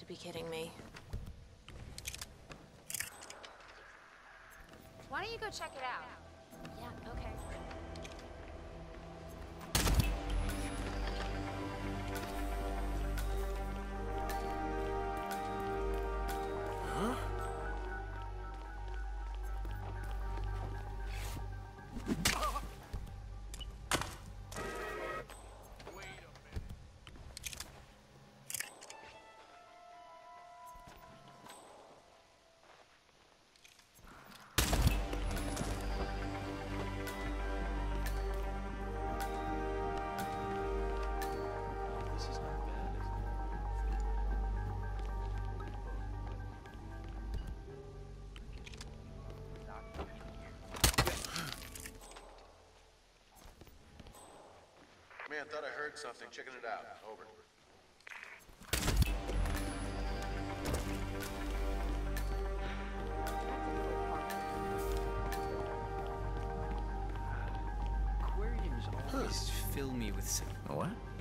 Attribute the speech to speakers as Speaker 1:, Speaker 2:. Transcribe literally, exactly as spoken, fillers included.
Speaker 1: to be kidding me.
Speaker 2: Why don't you go check it out?
Speaker 1: Yeah, okay.
Speaker 3: Huh?
Speaker 4: Man, thought I heard something. Checking it out. Over.
Speaker 5: Aquariums always fill me with some...
Speaker 3: What?